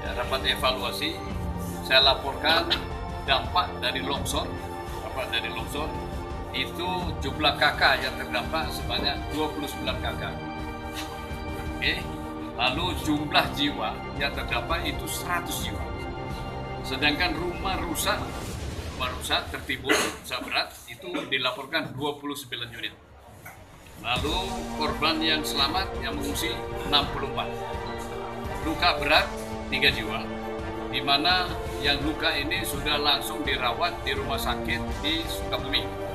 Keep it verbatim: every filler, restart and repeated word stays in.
ya, rapat evaluasi, saya laporkan dampak dari longsor, dampak dari longsor itu jumlah kakak yang terdampak sebanyak dua puluh sembilan kakak. Oke, lalu jumlah jiwa yang terdampak itu seratus jiwa. Sedangkan rumah rusak, rumah rusak tertimbun rusak berat itu dilaporkan dua puluh sembilan unit. Lalu korban yang selamat yang mengungsi enam puluh empat. Luka berat tiga jiwa, di mana yang luka ini sudah langsung dirawat di rumah sakit di Sukabumi.